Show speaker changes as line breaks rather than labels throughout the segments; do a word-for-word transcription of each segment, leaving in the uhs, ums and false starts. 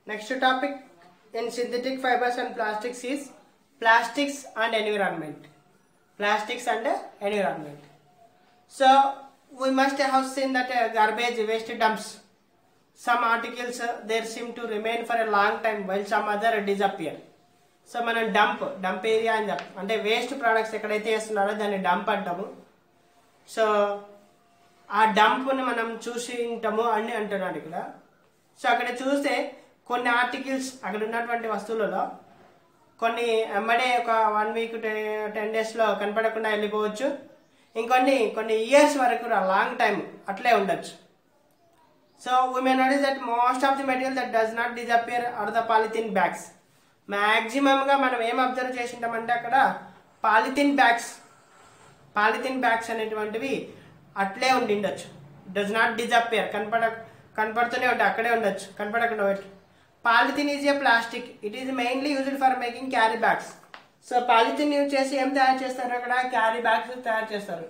Next topic in synthetic fibers and plastics is plastics and environment. Plastics and environment. So we must have seen that uh, garbage waste dumps. Some articles uh, there seem to remain for a long time while some other disappear. So మనం dump dump area అని చెప్తాం, అంటే waste products ఎక్కడైతే వేస్తున్నారో దాన్ని dump అంటాము. So ఆ డంప్ని మనం చూసి ఉంటాము అని అంటున్నాడు ఇక్కడ. సో అక్కడ చూస్తే కొన్ని ఆర్టికల్స్ అక్కడ ఉన్నటువంటి వస్తువులలో కొన్ని ఎమ్మడే ఒక వన్ వీక్ టెన్ డేస్లో కనపడకుండా వెళ్ళిపోవచ్చు, ఇంకొన్ని కొన్ని ఇయర్స్ వరకు లాంగ్ టైం అట్లే ఉండొచ్చు. So we may notice that most of the material that does not disappear or the polythene bags. మ్యాక్సిమంగా మనం ఏం అబ్జర్వ్ చేసింటామంటే అక్కడ పాలిథిన్ బ్యాగ్స్ పాలిథిన్ బ్యాగ్స్ అనేటువంటివి అట్లే ఉండిండొచ్చు. డస్ నాట్ డిజపియర్, కనపడ కనపడుతూనే ఉంటాయి, అక్కడే ఉండొచ్చు, కనపడకుండా ఉండొచ్చు. Polythene is a plastic, it is mainly used for making carry bags. So polythene use చేసి ఏం తయారు చేస్తారు, అక్కడ క్యారీ బ్యాగ్స్ తయారు చేస్తారు.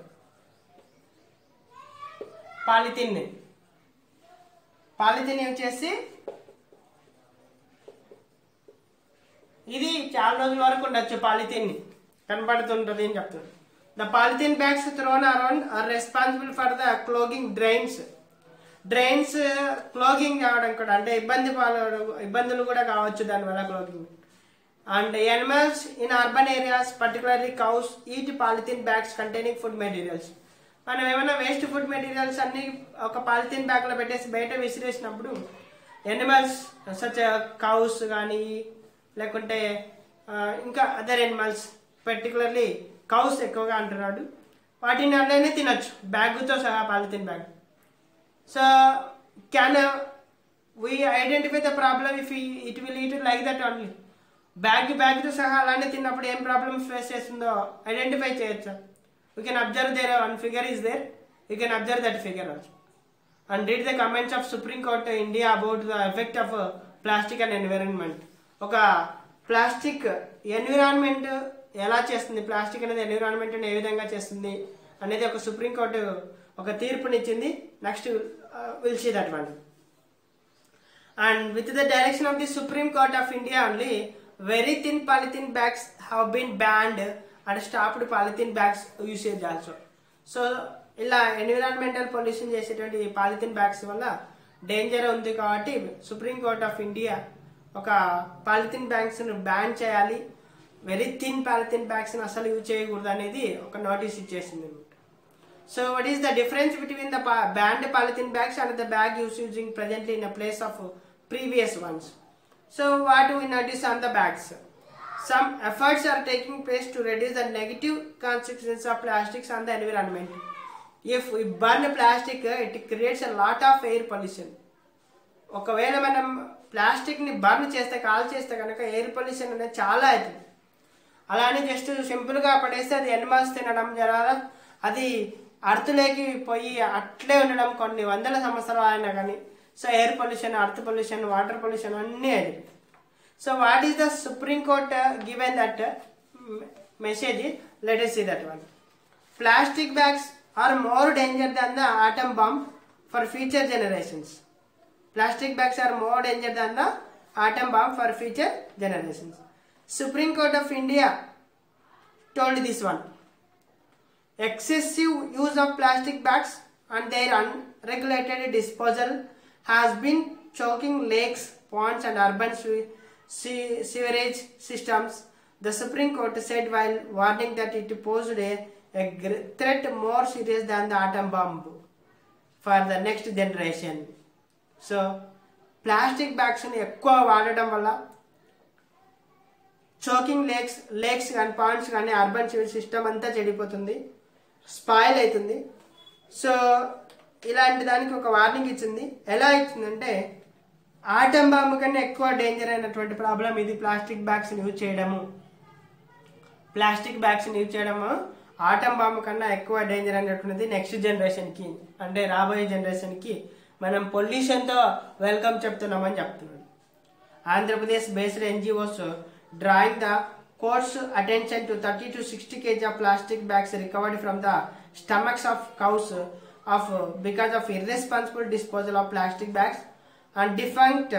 పాలిథిన్ పాలిథిన్ యూజ్ చేసి ఇది చాలా రోజుల వరకు ఉండొచ్చు. పాలిథిన్ కనపడుతుంటుంది అని చెప్తుంది. The polythene bags thrown around are responsible for the clogging drains. Drains clogging కావడం కూడా, అంటే ఇబ్బంది ఇబ్బందులు కూడా కావచ్చు దానివల్ల clogging. And animals in urban areas particularly cows eat polythene bags containing food materials. మనం ఏమైనా వేస్ట్ ఫుడ్ మెటీరియల్స్ అన్ని ఒక పాలిథిన్ బ్యాగ్లో పెట్టేసి బయట విసిరేసినప్పుడు ఎనిమల్స్ సచ్ కౌస్ కానీ లేకుంటే ఇంకా అదర్ ఎనిమల్స్, పర్టికులర్లీ కౌస్ ఎక్కువగా అంటున్నాడు, వాటిని అట్లనే తినొచ్చు బ్యాగ్తో సహా, polythene bag. So can we identify the problem if it will eat like that only. Bag బ్యాగ్తో సహా అలానే తిన్నప్పుడు ఏం ప్రాబ్లమ్ ఫేస్ చేస్తుందో ఐడెంటిఫై చేయొచ్చు. We can observe there one figure is there, you can observe that figure also and read the comments of Supreme Court India about the effect of plastic and environment. ఒక plastic environment ఎలా చేస్తుంది, plastic అనేది ఎన్విరాన్మెంట్ని ఏ విధంగా చేస్తుంది అనేది ఒక Supreme Court ఒక తీర్పునిచ్చింది. Next will see that one. And with the direction of the Supreme Court of India only very thin polythene bags have been banned and stopped polythene bags usage also. So ఇలా environmental pollution చేసేటువంటి polythene bags వల్ల danger ఉంది కాబట్టి Supreme Court of India ఒక polythene బ్యాగ్స్ను ban చేయాలి, very thin polythene బ్యాగ్స్ని అసలు యూజ్ చేయకూడదు అనేది ఒక నోటీస్ ఇచ్చేసింది అనమాట. So what is the difference between the banned polythene bags and the bag use using presently in a place of previous ones. So what we notice on the bags, some efforts are taking place to reduce the negative consequences of plastics on the environment. If we burn plastic it creates a lot of air pollution. ఒకవేళ మనం ప్లాస్టిక్ని burn చేస్తే, call చేస్తే కనుక air pollution అనేది చాలా అవుతుంది. అలానే just సింపుల్గా పడేస్తే అది ఎనిమల్స్ తినడం జరగాల, అది అర్త్లోకి పోయి అట్లే ఉండడం కొన్ని వందల సంవత్సరాలు అయినా కానీ. So air pollution, earth pollution, water pollution అన్నీ అది. So what is the Supreme Court given that message, let us see that one. Plastic bags are more danger than the atom bomb for future generations. Plastic bags are more danger than the atom bomb for future generations. Supreme Court of India told this one. Excessive use of plastic bags and their unregulated disposal has been choking lakes, ponds and urban sewerage systems, the Supreme Court said while warning that it posed a, a threat more serious than the atom bomb for the next generation. So plastic బ్యాగ్స్ని ఎక్కువ వాడడం వల్ల choking lakes lakes కానీ ponds కానీ urban civil system అంతా చెడిపోతుంది, spoil అవుతుంది. So ఇలాంటి దానికి ఒక వార్నింగ్ ఇచ్చింది. ఎలా ఇచ్చిందంటే ఆటం బాంబు కన్నా ఎక్కువ డేంజర్ అయినటువంటి ప్రాబ్లం ఇది, ప్లాస్టిక్ బ్యాగ్స్ని యూజ్ చేయడము. ప్లాస్టిక్ బ్యాగ్స్ని యూజ్ చేయడము ఆటం బాంబు కన్నా ఎక్కువ డేంజర్ అయినటువంటిది. నెక్స్ట్ జనరేషన్కి, అంటే రాబోయే జనరేషన్కి మనం పొల్యూషన్తో వెల్కమ్ చెప్తున్నామని చెప్తున్నాడు. Andhra Pradesh based NGOs drawing the court's attention to thirty to sixty KG of plastic bags recovered from the stomachs of cows of uh, because of irresponsible disposal of plastic bags and defunct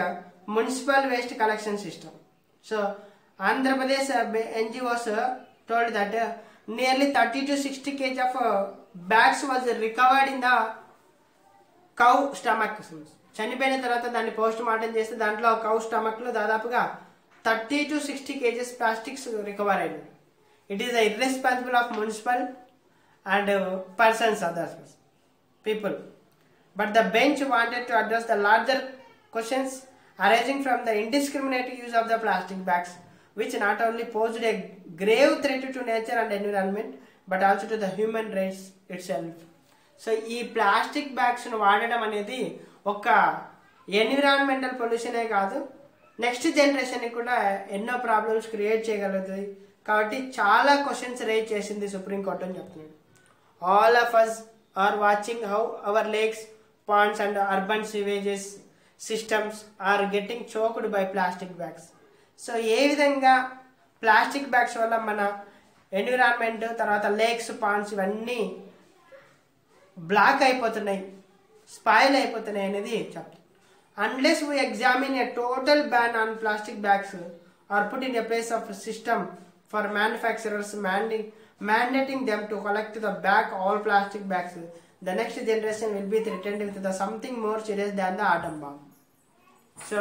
municipal waste collection system. So Andhra Pradesh uh, N G Os uh, told that uh, nearly thirty to sixty kilograms of uh, bags was recovered in the cow stomach. చనిపోయిన తర్వాత దాన్ని post mortem చేస్తే దాంట్లో cow స్టమక్లో దాదాపుగా thirty to sixty KGs plastics recover అయినాయి. It is the irresponsible of municipal and persons others people. But the bench wanted to address the larger questions arising from the indiscriminate use of the plastic bags which not only posed a grave threat to nature and environment but also to the human rights itself. So ఈ plastic బ్యాగ్స్ను వాడడం అనేది ఒక environmental పొల్యూషనే కాదు, next జనరేషన్కి కూడా ఎన్నో problems create చేయగలుగుతుంది. కాబట్టి చాలా క్వశ్చన్స్ రేజ్ చేసింది సుప్రీంకోర్టు అని చెప్తున్నాడు. All of us are watching how our lakes, ponds and urban sewages systems are getting choked by plastic bags. So ఏ విధంగా ప్లాస్టిక్ బ్యాగ్స్ వల్ల మన ఎన్విరాన్మెంట్, తర్వాత లేక్స్, పాండ్స్ ఇవన్నీ బ్లాక్ అయిపోతున్నాయి, స్పాయిల్ అయిపోతున్నాయి అనేది చెప్తాం. Unless we examine a total ban on plastic bags or put in a place of system for manufacturers mandating them to collect the back all plastic bags, the next generation will be threatened with the something more serious than the atom bomb. So,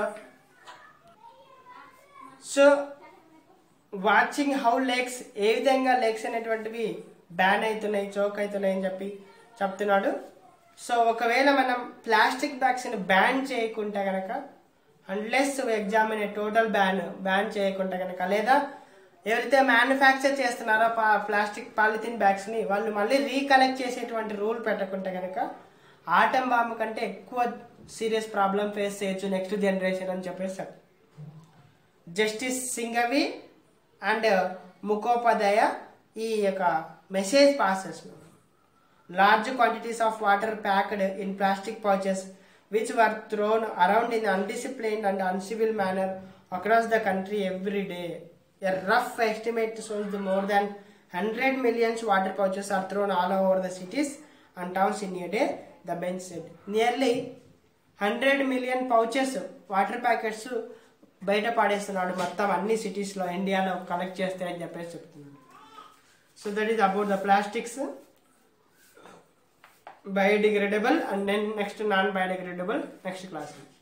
so watching how lakes, ఏ విధంగా lakes అనేటువంటివి ban అవుతున్నాయి, choke అవుతున్నాయి అని చెప్పి చెప్తున్నాడు. So ఒకవేళ మనం ప్లాస్టిక్ బ్యాగ్స్ని బ్యాన్ చేయకుంటే కనుక, unless examine total ban ban చేయకుంటే కనుక, లేదా ఎవరైతే మ్యానుఫ్యాక్చర్ చేస్తున్నారో ప్లాస్టిక్ పాలిథిన్ బ్యాగ్స్ని వాళ్ళు మళ్ళీ రీకలెక్ట్ చేసేటువంటి రూల్ పెట్టకుంటే కనుక ఆటం బాంబు కంటే ఎక్కువ సీరియస్ ప్రాబ్లం ఫేస్ చేయొచ్చు నెక్స్ట్ జనరేషన్ అని చెప్పేసి జస్టిస్ సింఘవి అండ్ ముఖోపాధ్యాయ ఈ యొక్క మెసేజ్ పాస్ చేస్తున్నారు. Large quantities of water packed in plastic pouches which were thrown around in undisciplined and uncivil manner across the country every day. A rough estimate shows that more than one hundred million water pouches are thrown all over the cities and towns in a day, the bench said. Nearly one hundred million pouches water packets బయట పాడేస్తున్నాడు మొత్తం అన్ని సిటీస్లో ఇండియాలో collect చేస్తే అని చెప్పేసి చెప్తున్నాడు. So that is about the plastics, biodegradable and then next non biodegradable next class.